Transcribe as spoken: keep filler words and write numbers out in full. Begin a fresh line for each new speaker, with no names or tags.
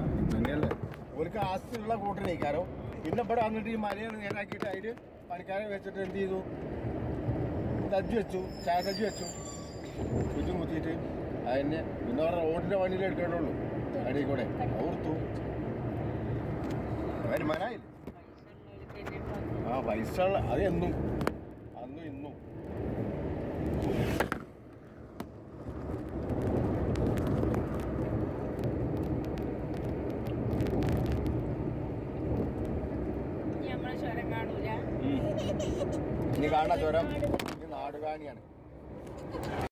തന്നെയല്ലേ ഓർക്ക് ആസ്തിയുള്ള കൂട്ടനേക്കാരോ. പിന്നെ ഇവിടെ വന്നിട്ട് ഈ മലയാണ് നേരാക്കിയിട്ട് അതില് പണിക്കാരെ വെച്ചിട്ട് എന്ത് ചെയ്തു, തജ്ജ് വെച്ചു, ചായ തജ്ജ് വെച്ചു, കുറ്റും കുത്തിയിട്ട് അതിന് പിന്നെ പറഞ്ഞ റോഡിന്റെ പണിയിൽ എടുക്കേണ്ടുള്ളൂ. അടിയിൽ കൂടെ ഓർത്തു വരുമാനായില്ലേ. ആ പൈസ അത് എന്നും അന്നും ഇന്നും. ഇനി കാണാ ചുരം, ഇനി നാടുകാണിയാണ്.